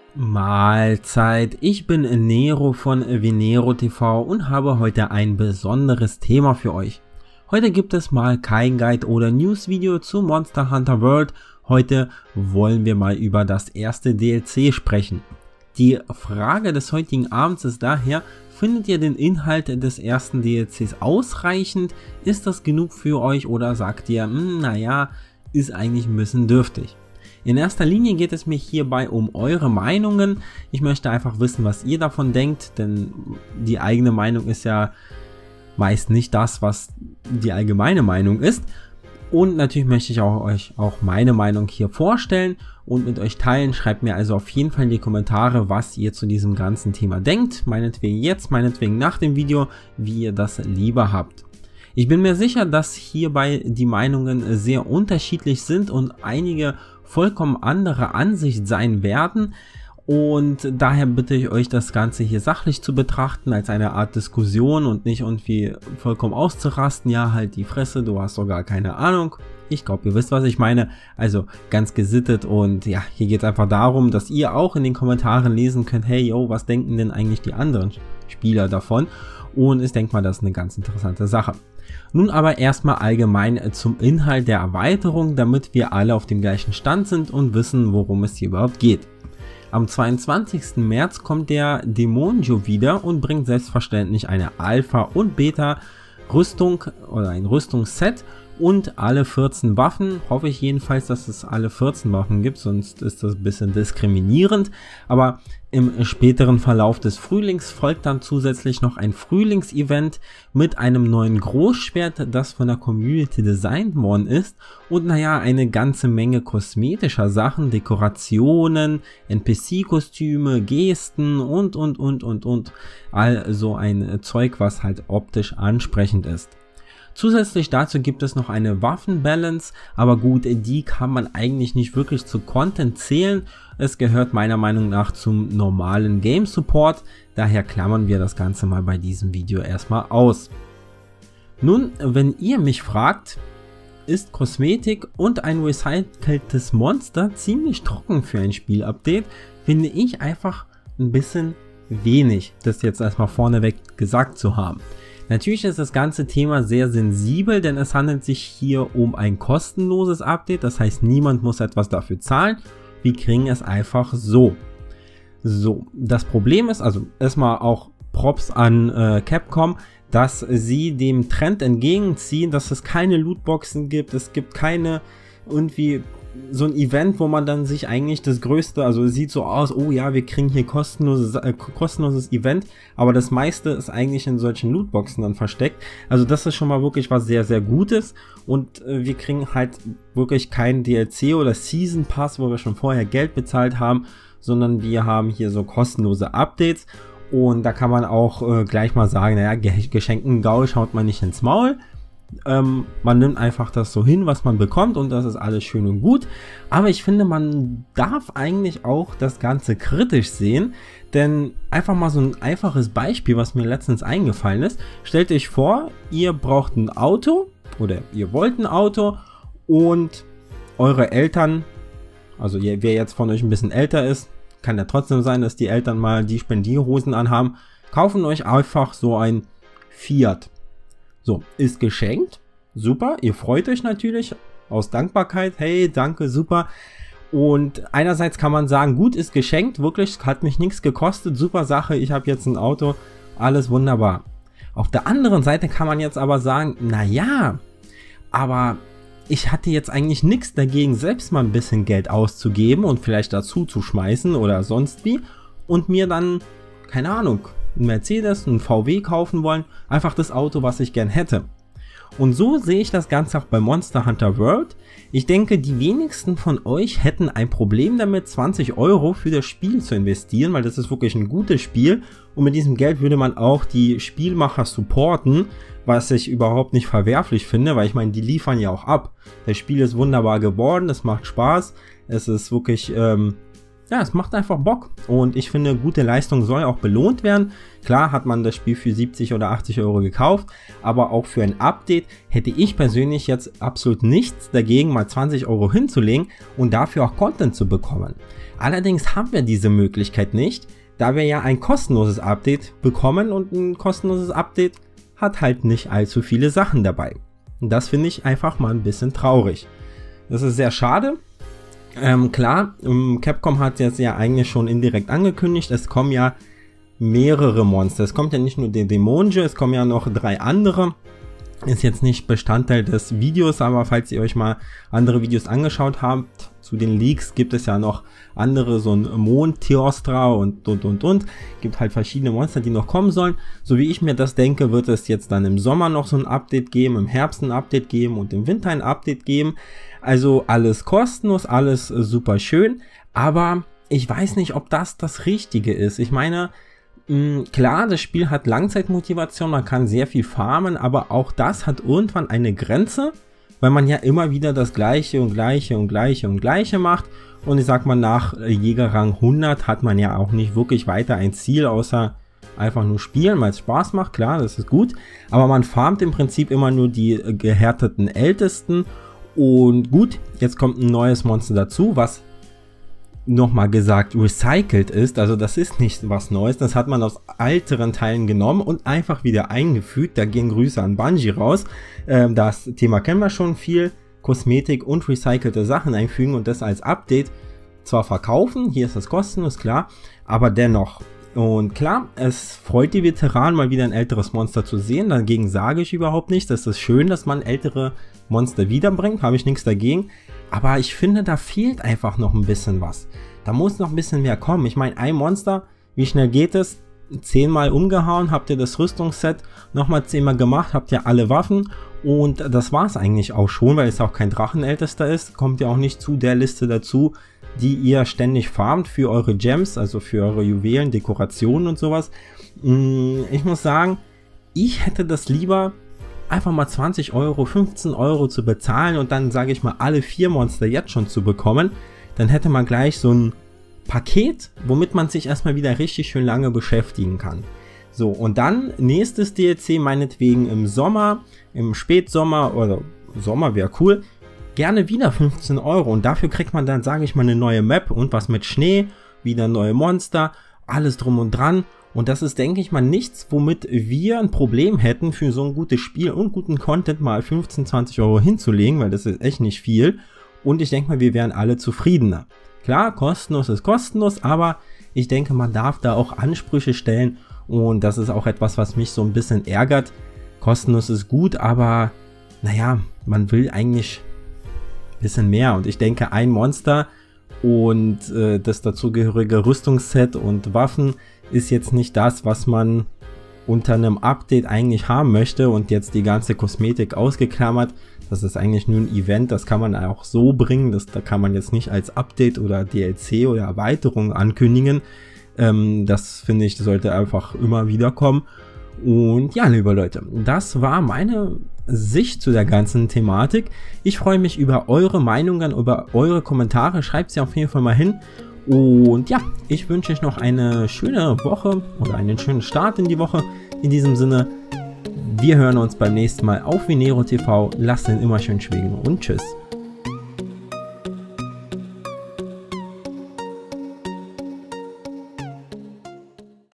Mahlzeit, ich bin Nero von Venero TV und habe heute ein besonderes Thema für euch. Heute gibt es mal kein Guide oder News-Video zu Monster Hunter World. Heute wollen wir mal über das erste DLC sprechen. Die Frage des heutigen Abends ist daher: Findet ihr den Inhalt des ersten DLCs ausreichend? Ist das genug für euch oder sagt ihr, naja, ist eigentlich ein bisschen dürftig? In erster Linie geht es mir hierbei um eure Meinungen. Ich möchte einfach wissen, was ihr davon denkt, denn die eigene Meinung ist ja meist nicht das, was die allgemeine Meinung ist. Und natürlich möchte ich euch auch meine Meinung hier vorstellen und mit euch teilen. Schreibt mir also auf jeden Fall in die Kommentare, was ihr zu diesem ganzen Thema denkt. Meinetwegen jetzt, meinetwegen nach dem Video, wie ihr das lieber habt. Ich bin mir sicher, dass hierbei die Meinungen sehr unterschiedlich sind und einige vollkommen andere Ansicht sein werden, und daher bitte ich euch, das Ganze hier sachlich zu betrachten, als eine Art Diskussion und nicht irgendwie vollkommen auszurasten. Ja, halt die Fresse, du hast doch gar keine Ahnung. Ich glaube, ihr wisst, was ich meine. Also ganz gesittet, und ja, hier geht es einfach darum, dass ihr auch in den Kommentaren lesen könnt, hey, yo, was denken denn eigentlich die anderen Spieler davon? Und ich denke mal, das ist eine ganz interessante Sache. Nun aber erstmal allgemein zum Inhalt der Erweiterung, damit wir alle auf dem gleichen Stand sind und wissen, worum es hier überhaupt geht. Am 22. März kommt der Demonjo wieder und bringt selbstverständlich eine Alpha- und Beta-Rüstung oder ein Rüstungsset und alle 14 Waffen. Hoffe ich jedenfalls, dass es alle 14 Waffen gibt, sonst ist das ein bisschen diskriminierend. Aber im späteren Verlauf des Frühlings folgt dann zusätzlich noch ein Frühlingsevent mit einem neuen Großschwert, das von der Community designt worden ist. Und naja, eine ganze Menge kosmetischer Sachen, Dekorationen, NPC-Kostüme, Gesten und. All so ein Zeug, was halt optisch ansprechend ist. Zusätzlich dazu gibt es noch eine Waffenbalance, aber gut, die kann man eigentlich nicht wirklich zu Content zählen. Es gehört meiner Meinung nach zum normalen Game Support, daher klammern wir das Ganze mal bei diesem Video erstmal aus. Nun, wenn ihr mich fragt, ist Kosmetik und ein recyceltes Monster ziemlich trocken für ein Spielupdate, finde ich einfach ein bisschen wenig, das jetzt erstmal vorneweg gesagt zu haben. Natürlich ist das ganze Thema sehr sensibel, denn es handelt sich hier um ein kostenloses Update, das heißt, niemand muss etwas dafür zahlen, wir kriegen es einfach so. So, das Problem ist, also erstmal auch Props an Capcom, dass sie dem Trend entgegenziehen, dass es keine Lootboxen gibt, es gibt keine irgendwie so ein Event, wo man dann sich eigentlich das Größte, also es sieht so aus, oh ja, wir kriegen hier kostenloses Event, aber das meiste ist eigentlich in solchen Lootboxen dann versteckt. Also das ist schon mal wirklich was sehr, sehr Gutes, und wir kriegen halt wirklich keinen DLC oder Season Pass, wo wir schon vorher Geld bezahlt haben, sondern wir haben hier so kostenlose Updates, und da kann man auch gleich mal sagen, naja, geschenkten Gaul schaut man nicht ins Maul. Man nimmt einfach das so hin, was man bekommt, und das ist alles schön und gut. Aber ich finde, man darf eigentlich auch das Ganze kritisch sehen, denn einfach mal so ein einfaches Beispiel, was mir letztens eingefallen ist. Stellt euch vor, ihr braucht ein Auto oder ihr wollt ein Auto, und eure Eltern, also wer jetzt von euch ein bisschen älter ist, kann ja trotzdem sein, dass die Eltern mal die Spendierhosen anhaben, kaufen euch einfach so ein Fiat. So, ist geschenkt, super, ihr freut euch natürlich aus Dankbarkeit, hey, danke, super. Und einerseits kann man sagen, gut, ist geschenkt, wirklich, hat mich nichts gekostet, super Sache, ich habe jetzt ein Auto, alles wunderbar. Auf der anderen Seite kann man jetzt aber sagen, naja, aber ich hatte jetzt eigentlich nichts dagegen, selbst mal ein bisschen Geld auszugeben und vielleicht dazu zu schmeißen oder sonst wie, und mir dann, keine Ahnung, ein Mercedes, ein VW kaufen wollen, einfach das Auto, was ich gern hätte. Und so sehe ich das Ganze auch bei Monster Hunter World. Ich denke, die wenigsten von euch hätten ein Problem damit, 20 € für das Spiel zu investieren, weil das ist wirklich ein gutes Spiel, und mit diesem Geld würde man auch die Spielmacher supporten, was ich überhaupt nicht verwerflich finde, weil ich meine, die liefern ja auch ab. Das Spiel ist wunderbar geworden, es macht Spaß, es ist wirklich ja, es macht einfach Bock und ich finde, gute Leistung soll auch belohnt werden. Klar hat man das Spiel für 70 oder 80 Euro gekauft, aber auch für ein Update hätte ich persönlich jetzt absolut nichts dagegen, mal 20 Euro hinzulegen und dafür auch Content zu bekommen. Allerdings haben wir diese Möglichkeit nicht, da wir ja ein kostenloses Update bekommen und ein kostenloses Update hat halt nicht allzu viele Sachen dabei. Und das finde ich einfach mal ein bisschen traurig. Das ist sehr schade. Klar, Capcom hat jetzt ja eigentlich schon indirekt angekündigt, es kommen ja mehrere Monster. Es kommt ja nicht nur der Dämonische, es kommen ja noch 3 andere. Ist jetzt nicht Bestandteil des Videos, aber falls ihr euch mal andere Videos angeschaut habt, zu den Leaks gibt es ja noch andere, so ein Mond-Teostra und. Gibt halt verschiedene Monster, die noch kommen sollen. So wie ich mir das denke, wird es jetzt dann im Sommer noch so ein Update geben, im Herbst ein Update geben und im Winter ein Update geben. Also alles kostenlos, alles super schön, aber ich weiß nicht, ob das das Richtige ist. Ich meine, klar, das Spiel hat Langzeitmotivation, man kann sehr viel farmen, aber auch das hat irgendwann eine Grenze, weil man ja immer wieder das Gleiche und Gleiche und Gleiche und Gleiche macht. Und ich sag mal, nach Jägerrang 100 hat man ja auch nicht wirklich weiter ein Ziel, außer einfach nur spielen, weil es Spaß macht. Klar, das ist gut, aber man farmt im Prinzip immer nur die gehärteten Ältesten. Und gut, jetzt kommt ein neues Monster dazu, was nochmal gesagt recycelt ist. Also das ist nicht was Neues, das hat man aus älteren Teilen genommen und einfach wieder eingefügt. Da gehen Grüße an Bungie raus. Das Thema kennen wir schon, viel Kosmetik und recycelte Sachen einfügen und das als Update zwar verkaufen, hier ist das kostenlos, klar, aber dennoch. Und klar, es freut die Veteranen, mal wieder ein älteres Monster zu sehen. Dagegen sage ich überhaupt nichts. Das ist schön, dass man ältere Monster wiederbringt. Habe ich nichts dagegen. Aber ich finde, da fehlt einfach noch ein bisschen was. Da muss noch ein bisschen mehr kommen. Ich meine, ein Monster, wie schnell geht es? 10-mal umgehauen, habt ihr das Rüstungsset, nochmal 10-mal gemacht, habt ihr alle Waffen. Und das war es eigentlich auch schon, weil es auch kein Drachenältester ist. Kommt ja auch nicht zu der Liste dazu, die ihr ständig farmt für eure Gems, also für eure Juwelen, Dekorationen und sowas. Ich muss sagen, ich hätte das lieber einfach mal 20 Euro, 15 Euro zu bezahlen und dann, sage ich mal, alle 4 Monster jetzt schon zu bekommen. Dann hätte man gleich so ein Paket, womit man sich erstmal wieder richtig schön lange beschäftigen kann. So, und dann nächstes DLC, meinetwegen im Sommer, im Spätsommer oder Sommer wäre cool, gerne wieder 15 Euro und dafür kriegt man dann, sage ich mal, eine neue Map und was mit Schnee, wieder neue Monster, alles drum und dran. Und das ist, denke ich mal, nichts, womit wir ein Problem hätten, für so ein gutes Spiel und guten Content mal 15, 20 Euro hinzulegen, weil das ist echt nicht viel. Und ich denke mal, wir wären alle zufriedener. Klar, kostenlos ist kostenlos, aber ich denke, man darf da auch Ansprüche stellen und das ist auch etwas, was mich so ein bisschen ärgert. Kostenlos ist gut, aber naja, man will eigentlich ein bisschen mehr und ich denke, ein Monster und das dazugehörige Rüstungsset und Waffen ist jetzt nicht das, was man unter einem Update eigentlich haben möchte und jetzt die ganze Kosmetik ausgeklammert. Das ist eigentlich nur ein Event, das kann man auch so bringen, da kann man jetzt nicht als Update oder DLC oder Erweiterung ankündigen. Das finde ich, sollte einfach immer wieder kommen. Und ja, liebe Leute, das war meine Sicht zu der ganzen Thematik. Ich freue mich über eure Meinungen, über eure Kommentare. Schreibt sie auf jeden Fall mal hin. Und ja, ich wünsche euch noch eine schöne Woche oder einen schönen Start in die Woche. In diesem Sinne, wir hören uns beim nächsten Mal auf Venero TV. Lasst ihn immer schön schwingen und tschüss.